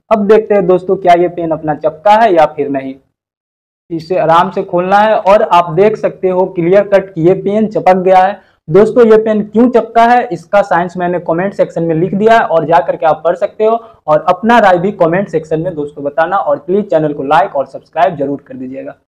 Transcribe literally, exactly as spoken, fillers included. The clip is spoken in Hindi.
अब देखते हैं दोस्तों क्या ये पेन अपना चिपका है या फिर नहीं। इसे आराम से खोलना है और आप देख सकते हो क्लियर कट कि ये पेन चिपक गया है। दोस्तों ये पेन क्यों चिपका है इसका साइंस मैंने कमेंट सेक्शन में लिख दिया है और जाकर के आप पढ़ सकते हो और अपना राय भी कमेंट सेक्शन में दोस्तों बताना और प्लीज चैनल को लाइक और सब्सक्राइब जरूर कर दीजिएगा।